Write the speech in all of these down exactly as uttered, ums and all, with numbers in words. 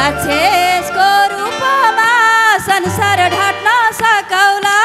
राक्षसको रूपमा संसार ढाट्न सकौला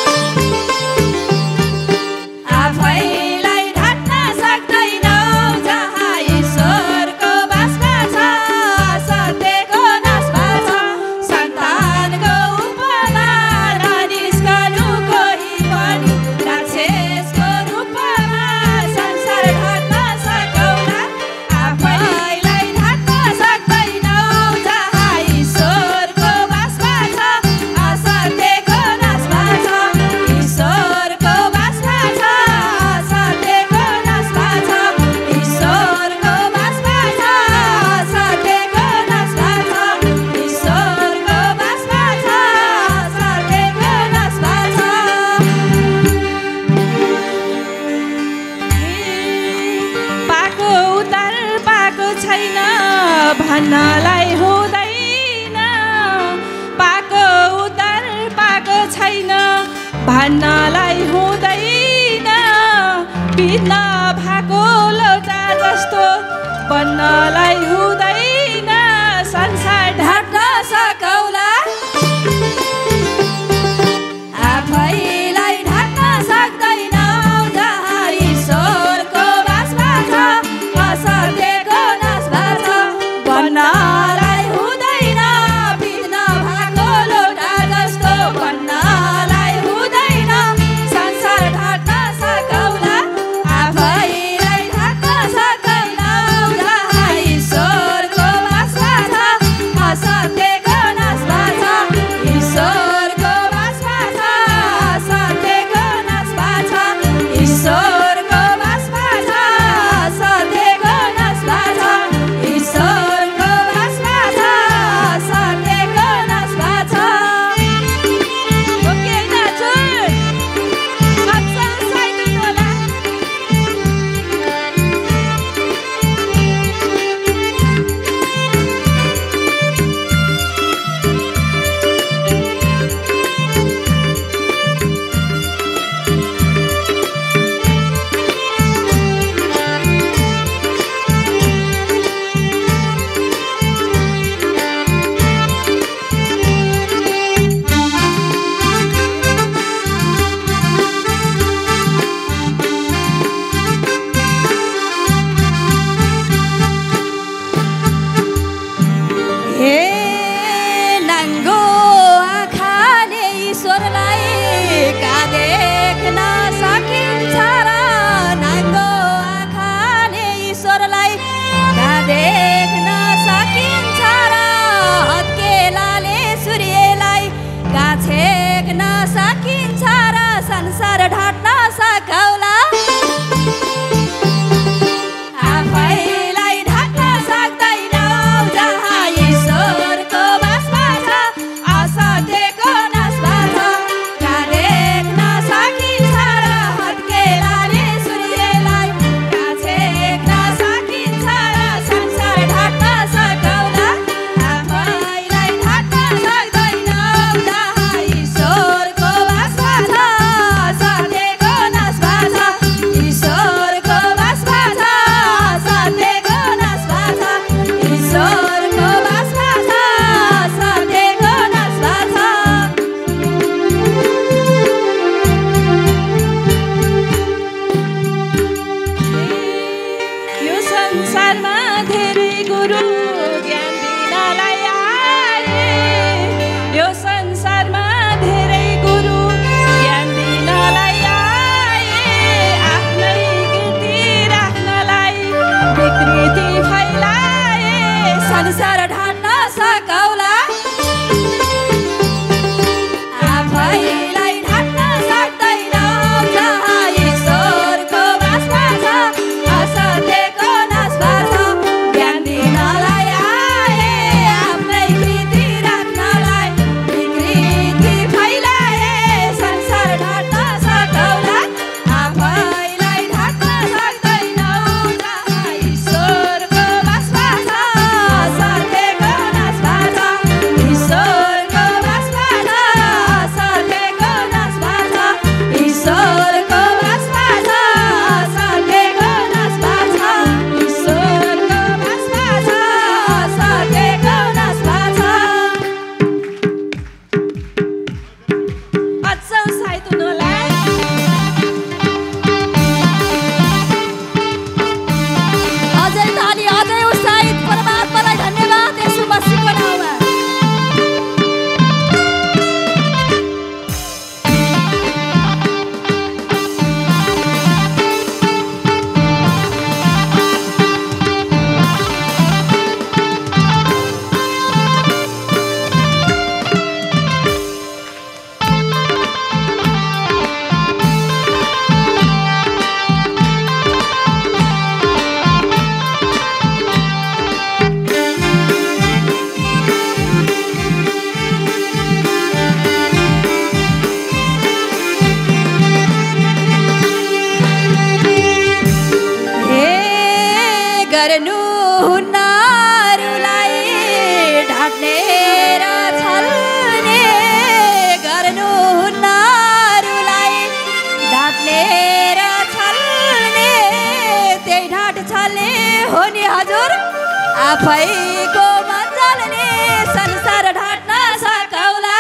आफैलाई ढाट्न सक्दैनौ जहाँ ईश्वरको बासमा छ सत्यको नाशमा छ सन्तानको उपमा ननिस्कनु कोही पनि राक्षसको रूपमा संसार ढाट्न सकौला आफैलाई ढाट्न सक्दैनौ जहाँ ईश्वरको बासमा छ असत्यको नाशमा छ ईश्वरको बासमा छ असत्यको नाशमा छ ईश्वरको बासमा छ असत्यको नाशमा छ ईश्वरको बासमा छ असत्यको नाशमा छ पाको उतार पाको छैन भन्नलाई हुँदैन पाको उतार पाको छैन भन्नलाई हुँदैन बित्न भएको लौटा जस्तो बन्नलाई हुँदैन संसार ढाट्न सकौला आफैलाई ढाट्न सक्दैनौ जहाँ ईश्वरको बासमा छ असत्यको नाशमा छ बन्नलाई हुँदैन बित्न भएको लौटा जस्तो बन्नलाई हुँदैन संसार ढाट्न सकौला आफैलाई ढाट्न सक्दैनौ जहाँ ईश्वर ढाट्ने र छल्ने त्यही ढाट छल्ने हो नि हजुर आफैको मन जल्ने संसार ढाट्न सकौला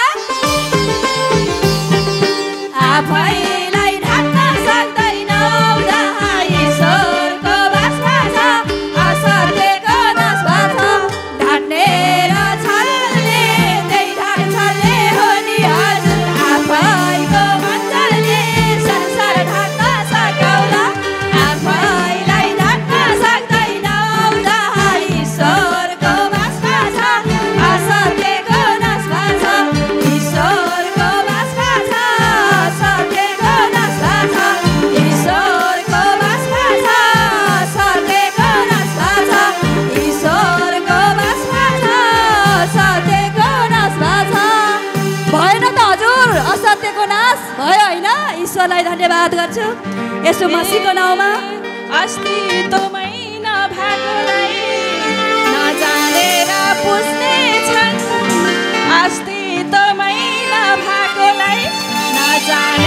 आफैलाई ढाट्न सक्दैनौ जहाँ ईश्वरको बासमा छ असत्यको नाशमा छ ढाट्ने र छल्ने त्यही ढाट छल्ने हो नि हजुर आफैको मन जल्ने संसार ढाट्न सकौला आफैलाई ढाट्न सक्दैनौ जहाँ ईश्वरको बासमा छ असत्यको नाशमा छ ईश्वरको बासमा छ असत्यको नाशमा छ ईश्वरको बासमा छ असत्यको नाशमा छ ईश्वरको बासमा छ असत्यको नाशमा छ भएन त हजुर असत्यको नाश भयो होइन ईश्वरलाई धन्यवाद गर्छु यसो मसीहको नाउँमा अस्तित्वमै नभएकोलाई नजानेर पुज्ने छन् अस्तित्वमै नभएकोलाई नजाने